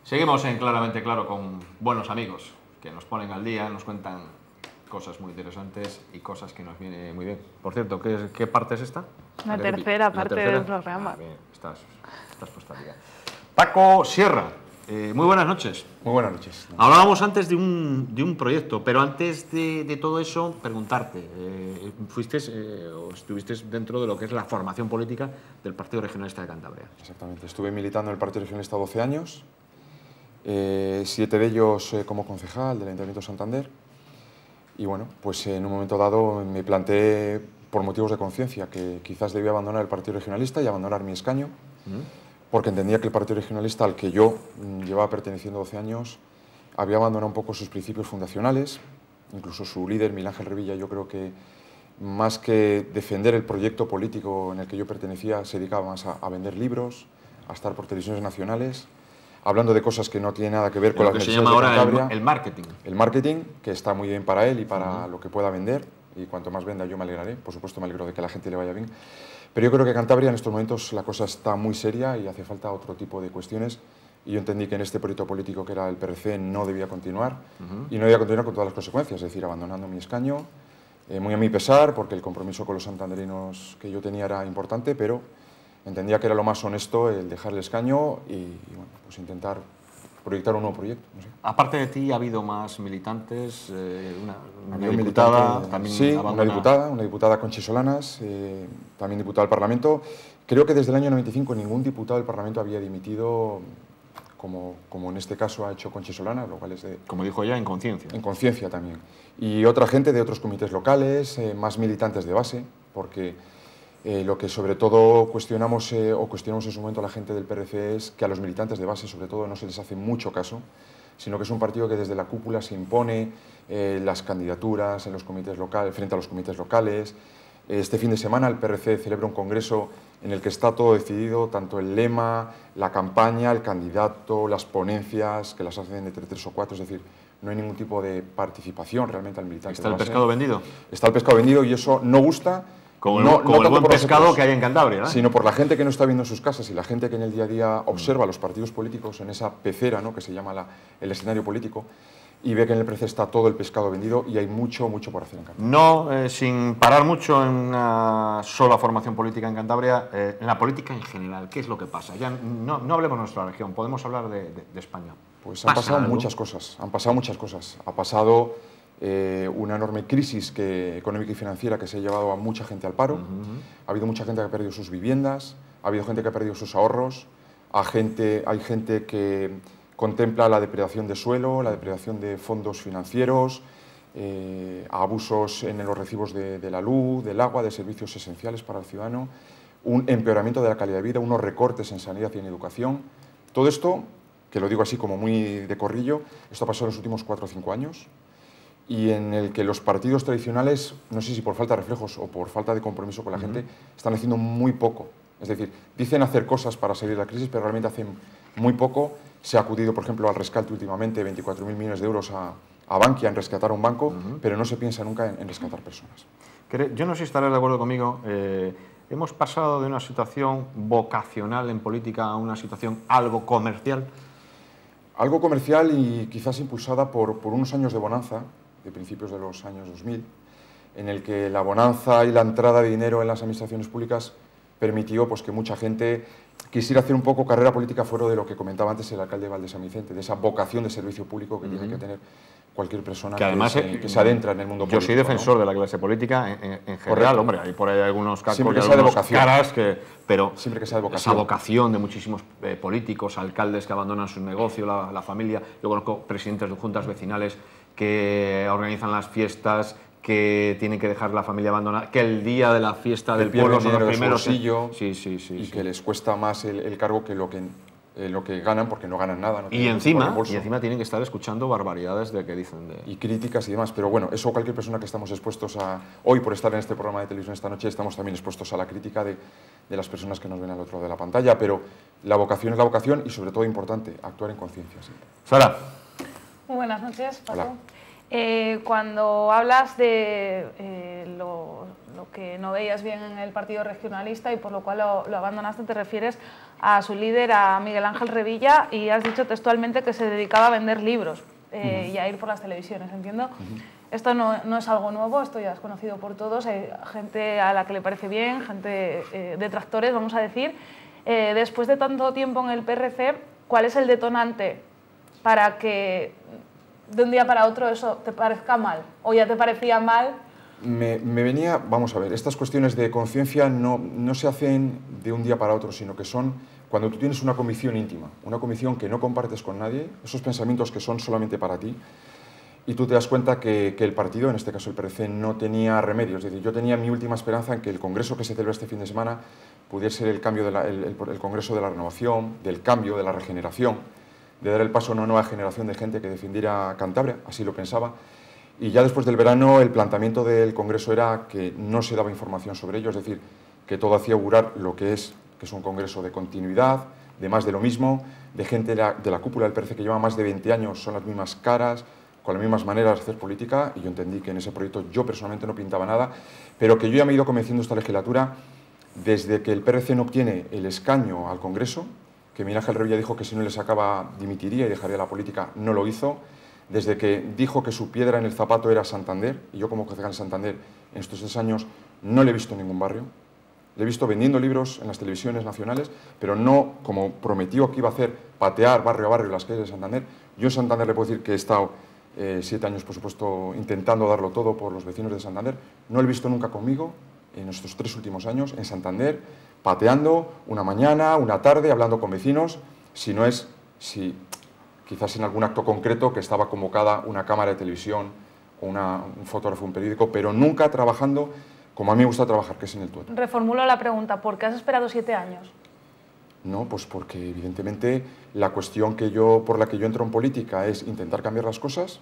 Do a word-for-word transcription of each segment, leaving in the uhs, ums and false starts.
Seguimos en Claramente Claro con buenos amigos que nos ponen al día, nos cuentan cosas muy interesantes y cosas que nos viene muy bien. Por cierto, ¿qué, qué parte es esta? La tercera parte tercera? del programa. Ah, bien, estás, estás puesta al día. Paco Sierra, eh, muy buenas noches. Muy buenas noches. Hablábamos antes de un, de un proyecto, pero antes de, de todo eso, preguntarte, eh, fuiste eh, o estuviste dentro de lo que es la formación política del Partido Regionalista de Cantabria. Exactamente, estuve militando en el Partido Regionalista doce años, eh, siete de ellos eh, como concejal del Ayuntamiento de Santander, y bueno, pues en un momento dado me planteé, por motivos de conciencia, que quizás debía abandonar el Partido Regionalista y abandonar mi escaño, ¿Mm? porque entendía que el Partido Regionalista al que yo mm, llevaba perteneciendo doce años había abandonado un poco sus principios fundacionales, incluso su líder, Miguel Ángel Revilla, yo creo que más que defender el proyecto político en el que yo pertenecía, se dedicaba más a, a vender libros, a estar por televisiones nacionales, hablando de cosas que no tienen nada que ver con lo las que se necesidades llama de ahora Cantabria. el, el marketing. El marketing, que está muy bien para él y para Uh-huh. lo que pueda vender, y cuanto más venda yo me alegraré, por supuesto me alegro de que a la gente le vaya bien. Pero yo creo que Cantabria en estos momentos la cosa está muy seria y hace falta otro tipo de cuestiones. Y yo entendí que en este proyecto político que era el P R C no debía continuar, uh-huh. y no debía continuar con todas las consecuencias, es decir, abandonando mi escaño, eh, muy a mi pesar, porque el compromiso con los santanderinos que yo tenía era importante, pero entendía que era lo más honesto el dejar el escaño y, y bueno, pues intentar proyectar un nuevo proyecto. No sé. Aparte de ti, ¿ha habido más militantes? Eh, una una Había diputada, militante, también sí, abandona... una diputada, una diputada Conchi Solanas, eh, también diputada del Parlamento. Creo que desde el año noventa y cinco ningún diputado del Parlamento había dimitido, como, como en este caso ha hecho Conchi Solanas, lo cual es de... Como dijo ella, en conciencia. En conciencia también. Y otra gente de otros comités locales, eh, más militantes de base, porque eh, lo que sobre todo cuestionamos eh, o cuestionamos en su momento a la gente del P R C es que a los militantes de base, sobre todo, no se les hace mucho caso, sino que es un partido que desde la cúpula se impone eh, las candidaturas en los comités locales, frente a los comités locales. Este fin de semana el P R C celebra un congreso en el que está todo decidido, tanto el lema, la campaña, el candidato, las ponencias, que las hacen entre tres o cuatro, es decir, no hay ningún tipo de participación realmente al militante. ¿Está el pescado vendido? Está el pescado vendido y eso no gusta. Como el, no, como no el buen por pescado nosotros, que hay en Cantabria, ¿no? Sino por la gente que no está viendo en sus casas y la gente que en el día a día observa a los partidos políticos en esa pecera, ¿no?, que se llama la, el escenario político, y ve que en el P R C está todo el pescado vendido y hay mucho, mucho por hacer en Cantabria. No, eh, sin parar mucho en una sola formación política en Cantabria, eh, en la política en general, ¿qué es lo que pasa? Ya no, no hablemos de nuestra región, podemos hablar de, de, de España. Pues han pasado algo? muchas cosas, han pasado muchas cosas. Ha pasado eh, una enorme crisis que, económica y financiera que se ha llevado a mucha gente al paro. Uh-huh. Ha habido mucha gente que ha perdido sus viviendas, ha habido gente que ha perdido sus ahorros, a gente, hay gente que contempla la depredación de suelo, la depredación de fondos financieros, eh, abusos en los recibos de, de la luz, del agua, de servicios esenciales para el ciudadano, un empeoramiento de la calidad de vida, unos recortes en sanidad y en educación. Todo esto, que lo digo así como muy de corrillo, esto ha pasado en los últimos cuatro o cinco años y en el que los partidos tradicionales, no sé si por falta de reflejos o por falta de compromiso con la uh-huh. gente, están haciendo muy poco. Es decir, dicen hacer cosas para salir de la crisis, pero realmente hacen muy poco. Se ha acudido, por ejemplo, al rescate últimamente, veinticuatro mil millones de euros a, a Bankia en rescatar un banco, uh-huh. pero no se piensa nunca en, en rescatar personas. Yo no sé si estarás de acuerdo conmigo. Eh, hemos pasado de una situación vocacional en política a una situación algo comercial. Algo comercial y quizás impulsada por, por unos años de bonanza, de principios de los años dos mil, en el que la bonanza y la entrada de dinero en las administraciones públicas permitió pues, que mucha gente quisiera hacer un poco carrera política fuera de lo que comentaba antes el alcalde de Valde San Vicente, de esa vocación de servicio público que uh-huh. tiene que tener cualquier persona que, además, que, se, que se adentra en el mundo yo político. Yo soy defensor, ¿no?, de la clase política en, en, en general, hombre, hay por ahí algunos cacos y algunos caras, que, pero Siempre que sea de vocación. esa vocación de muchísimos eh, políticos, alcaldes que abandonan su negocio, la, la familia, yo conozco presidentes de juntas vecinales que organizan las fiestas, que tienen que dejar la familia abandonada, que el día de la fiesta del pueblo son los primeros... Bolsillo, sí, sí, sí, y sí. que les cuesta más el, el cargo que lo que, eh, lo que ganan, porque no ganan nada. No y, encima, y encima tienen que estar escuchando barbaridades de que dicen... De... Y críticas y demás, pero bueno, eso cualquier persona que estamos expuestos a... Hoy, por estar en este programa de televisión esta noche, estamos también expuestos a la crítica de, de las personas que nos ven al otro lado de la pantalla, pero la vocación es la vocación y, sobre todo, importante, actuar en conciencia. ¿Sí? Sara. Muy buenas noches, Paco. Hola. Eh, cuando hablas de eh, lo, lo eso, que no veías bien en el partido regionalista y por lo cual lo, lo abandonaste. Te refieres a su líder, a Miguel Ángel Revilla, y has dicho textualmente que se dedicaba a vender libros eh, uh-huh. y a ir por las televisiones, entiendo. Uh-huh. Esto no, no es algo nuevo, esto ya es conocido por todos, hay gente a la que le parece bien, gente eh, detractores, vamos a decir. Eh, después de tanto tiempo en el P R C, ¿cuál es el detonante para que de un día para otro eso te parezca mal? ¿O ya te parecía mal? Me, me venía, vamos a ver, estas cuestiones de conciencia no, no se hacen de un día para otro, sino que son cuando tú tienes una convicción íntima, una convicción que no compartes con nadie, esos pensamientos que son solamente para ti, y tú te das cuenta que, que el partido, en este caso el P R C, no tenía remedio. Es decir, yo tenía mi última esperanza en que el congreso que se celebra este fin de semana pudiese ser el, cambio de la, el, el, el congreso de la renovación, del cambio, de la regeneración, de dar el paso a una nueva generación de gente que defendiera Cantabria, así lo pensaba. Y ya después del verano el planteamiento del congreso era que no se daba información sobre ello, es decir, que todo hacía augurar lo que es, que es un congreso de continuidad, de más de lo mismo, de gente de la, de la cúpula del P R C que lleva más de veinte años, son las mismas caras, con las mismas maneras de hacer política, y yo entendí que en ese proyecto yo personalmente no pintaba nada, pero que yo ya me he ido convenciendo esta legislatura desde que el P R C no obtiene el escaño al Congreso, que Miguel Ángel Revilla dijo que si no le sacaba dimitiría y dejaría la política, no lo hizo, desde que dijo que su piedra en el zapato era Santander, y yo como concejal en Santander en estos tres años no le he visto en ningún barrio, le he visto vendiendo libros en las televisiones nacionales, pero no como prometió que iba a hacer, patear barrio a barrio las calles de Santander. Yo en Santander le puedo decir que he estado eh, siete años, por supuesto, intentando darlo todo por los vecinos de Santander. No lo he visto nunca conmigo en estos tres últimos años en Santander, pateando una mañana, una tarde, hablando con vecinos, si no es, si quizás en algún acto concreto que estaba convocada una cámara de televisión, o una, un fotógrafo, un periódico, pero nunca trabajando como a mí me gusta trabajar, que es en el tuerto. Reformulo la pregunta, ¿por qué has esperado siete años? No, pues porque evidentemente la cuestión que yo, por la que yo entro en política es intentar cambiar las cosas.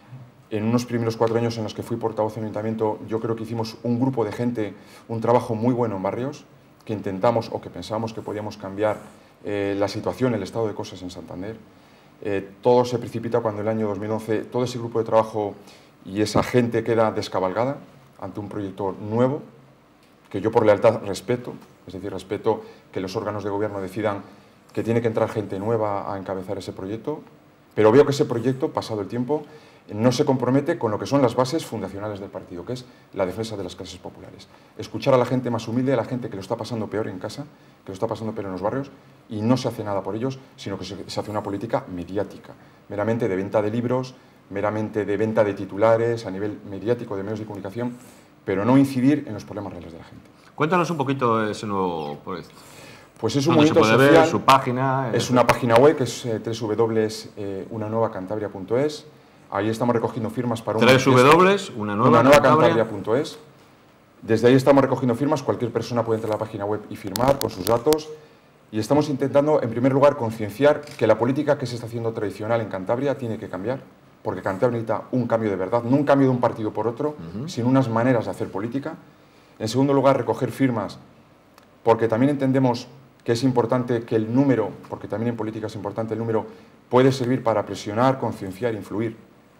En unos primeros cuatro años en los que fui portavoz en el ayuntamiento, yo creo que hicimos un grupo de gente, un trabajo muy bueno en barrios, que intentamos o que pensábamos que podíamos cambiar eh, la situación, el estado de cosas en Santander. Eh, todo se precipita cuando en el año dos mil once todo ese grupo de trabajo y esa gente queda descabalgada ante un proyecto nuevo, que yo por lealtad respeto, es decir, respeto que los órganos de gobierno decidan que tiene que entrar gente nueva a encabezar ese proyecto, pero veo que ese proyecto, pasado el tiempo, no se compromete con lo que son las bases fundacionales del partido, que es la defensa de las clases populares. Escuchar a la gente más humilde, a la gente que lo está pasando peor en casa, que lo está pasando peor en los barrios, y no se hace nada por ellos, sino que se, se hace una política mediática, meramente de venta de libros, meramente de venta de titulares a nivel mediático de medios de comunicación, pero no incidir en los problemas reales de la gente. Cuéntanos un poquito ese nuevo proyecto. Pues es un movimiento social, ver su página, es una página web que es eh, doble u doble u doble u punto una nueva cantabria punto es. Ahí estamos recogiendo firmas para una doble u doble u doble u punto una nueva cantabria punto es. Desde ahí estamos recogiendo firmas, cualquier persona puede entrar a la página web y firmar con sus datos. Y estamos intentando, en primer lugar, concienciar que la política que se está haciendo tradicional en Cantabria tiene que cambiar, porque Cantabria necesita un cambio de verdad, no un cambio de un partido por otro, uh-huh. sino unas maneras de hacer política. En segundo lugar, recoger firmas, porque también entendemos que es importante que el número, porque también en política es importante el número, puede servir para presionar, concienciar, influir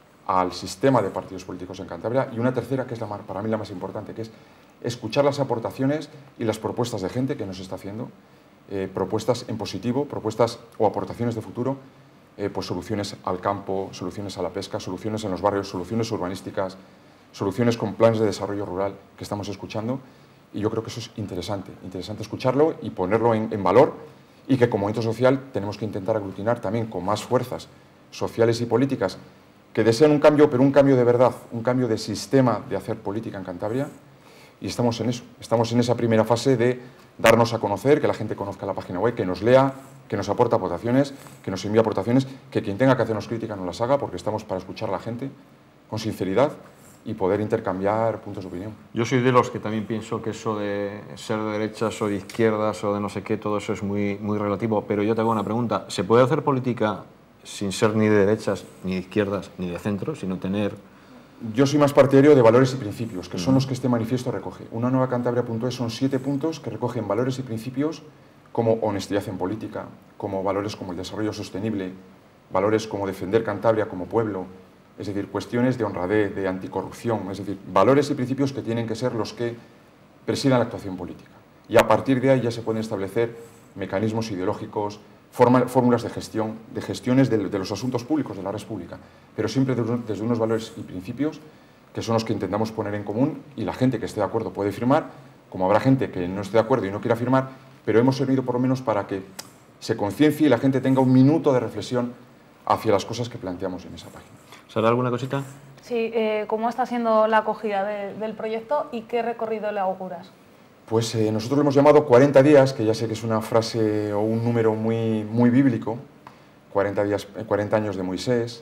al sistema de partidos políticos en Cantabria. Y una tercera, que es la, para mí la más importante, que es escuchar las aportaciones y las propuestas de gente que nos está haciendo, eh, propuestas en positivo, propuestas o aportaciones de futuro, eh, pues soluciones al campo, soluciones a la pesca, soluciones en los barrios, soluciones urbanísticas, soluciones con planes de desarrollo rural que estamos escuchando. Y yo creo que eso es interesante, interesante escucharlo y ponerlo en, en valor, y que como movimiento social tenemos que intentar aglutinar también con más fuerzas sociales y políticas que desean un cambio, pero un cambio de verdad, un cambio de sistema de hacer política en Cantabria, y estamos en eso, estamos en esa primera fase de darnos a conocer, que la gente conozca la página web, que nos lea, que nos aporte aportaciones, que nos envíe aportaciones, que quien tenga que hacernos crítica nos las haga, porque estamos para escuchar a la gente con sinceridad y poder intercambiar puntos de opinión. Yo soy de los que también pienso que eso de ser de derechas o de izquierdas o de no sé qué, todo eso es muy, muy relativo, pero yo te hago una pregunta. ¿Se puede hacer política sin ser ni de derechas, ni de izquierdas, ni de centro, sino tener...? Yo soy más partidario de valores y principios, que son los que este manifiesto recoge. Una nueva cantabria punto es son siete puntos que recogen valores y principios como honestidad en política, como valores como el desarrollo sostenible, valores como defender Cantabria como pueblo, es decir, cuestiones de honradez, de anticorrupción, es decir, valores y principios que tienen que ser los que presidan la actuación política. Y a partir de ahí ya se pueden establecer mecanismos ideológicos, forma, fórmulas de gestión, de gestiones de, de los asuntos públicos, de la red pública, pero siempre desde, desde unos valores y principios que son los que intentamos poner en común, y la gente que esté de acuerdo puede firmar, como habrá gente que no esté de acuerdo y no quiera firmar, pero hemos servido por lo menos para que se conciencie y la gente tenga un minuto de reflexión hacia las cosas que planteamos en esa página. ¿Sara, alguna cosita? Sí, eh, ¿cómo está siendo la acogida de, del proyecto y qué recorrido le auguras? Pues eh, nosotros lo hemos llamado cuarenta días, que ya sé que es una frase o un número muy, muy bíblico, cuarenta, días, cuarenta años de Moisés,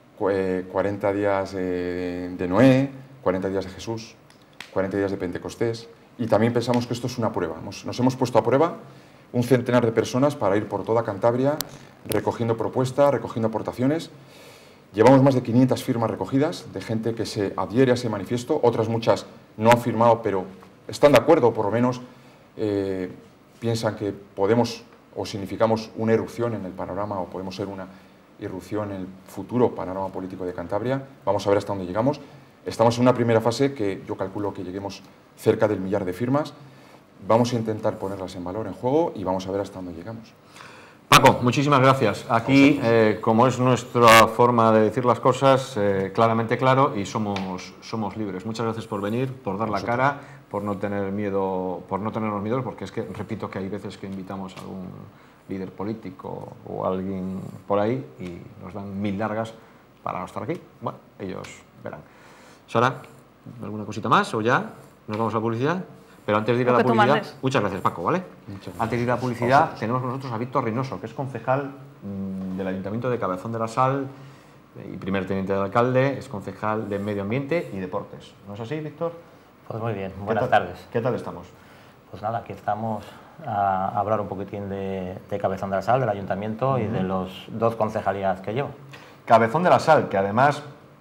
cuarenta días de, de Noé, cuarenta días de Jesús, cuarenta días de Pentecostés, y también pensamos que esto es una prueba. Nos, nos hemos puesto a prueba un centenar de personas para ir por toda Cantabria recogiendo propuestas, recogiendo aportaciones. Llevamos más de quinientas firmas recogidas de gente que se adhiere a ese manifiesto, otras muchas no han firmado, pero están de acuerdo, por lo menos eh, piensan que podemos o significamos una erupción en el panorama o podemos ser una irrupción en el futuro panorama político de Cantabria. Vamos a ver hasta dónde llegamos. Estamos en una primera fase que yo calculo que lleguemos cerca del millar de firmas. Vamos a intentar ponerlas en valor, en juego, y vamos a ver hasta dónde llegamos. Paco, muchísimas gracias. Aquí, eh, como es nuestra forma de decir las cosas, eh, claramente claro, y somos, somos libres. Muchas gracias por venir, por dar la cara, por no tener miedo, por no tenernos miedo, porque es que, repito, que hay veces que invitamos a algún líder político o alguien por ahí y nos dan mil largas para no estar aquí. Bueno, ellos verán. Sara, ¿alguna cosita más o ya nos vamos a la publicidad? Pero antes de ir a la publicidad, muchas gracias, Paco, ¿vale? Antes de ir a la publicidad, tenemos con nosotros a Víctor Reynoso, que es concejal mmm, del Ayuntamiento de Cabezón de la Sal y primer teniente de alcalde, es concejal de Medio Ambiente y Deportes. ¿No es así, Víctor? Pues muy bien, buenas tardes. ¿Qué tal estamos? Pues nada, aquí estamos a hablar un poquitín de, de Cabezón de la Sal, del Ayuntamiento uh-huh. y de los dos concejalías que llevo. Cabezón de la Sal, que además,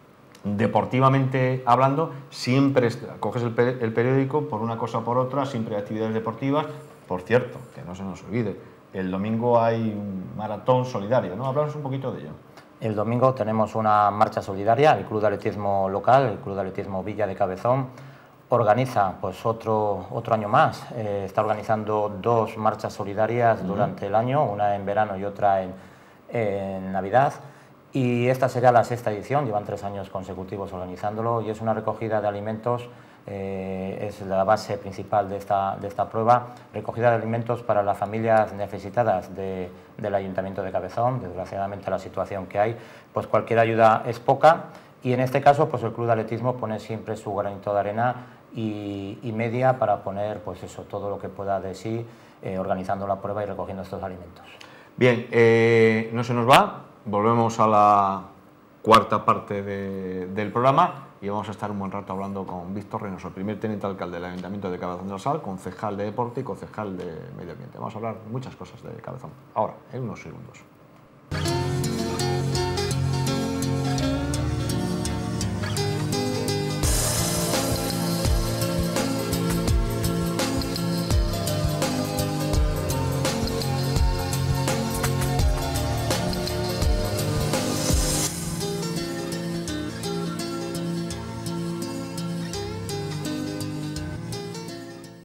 deportivamente hablando, siempre coges el, el periódico por una cosa o por otra, siempre hay actividades deportivas. Por cierto, que no se nos olvide, el domingo hay un maratón solidario, ¿no? Háblanos un poquito de ello. El domingo tenemos una marcha solidaria, el Club de Atletismo local, el Club de Atletismo Villa de Cabezón, organiza pues otro, otro año más, eh, está organizando dos marchas solidarias uh-huh. durante el año, una en verano y otra en, en Navidad. Y esta será la sexta edición, llevan tres años consecutivos organizándolo y es una recogida de alimentos, eh, es la base principal de esta, de esta prueba, recogida de alimentos para las familias necesitadas de, del Ayuntamiento de Cabezón. Desgraciadamente la situación que hay, pues cualquier ayuda es poca y en este caso pues el Club de Atletismo pone siempre su granito de arena y, y media para poner pues eso, todo lo que pueda de sí, eh, organizando la prueba y recogiendo estos alimentos. Bien, eh, no se nos va. Volvemos a la cuarta parte de, del programa y vamos a estar un buen rato hablando con Víctor Reynoso, el primer teniente alcalde del Ayuntamiento de Cabezón de la Sal, concejal de Deporte y concejal de Medio Ambiente. Vamos a hablar muchas cosas de Cabezón, ahora, en unos segundos.